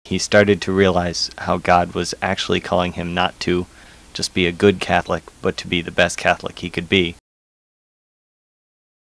he started to realize how God was actually calling him not to just be a good Catholic, but to be the best Catholic he could be.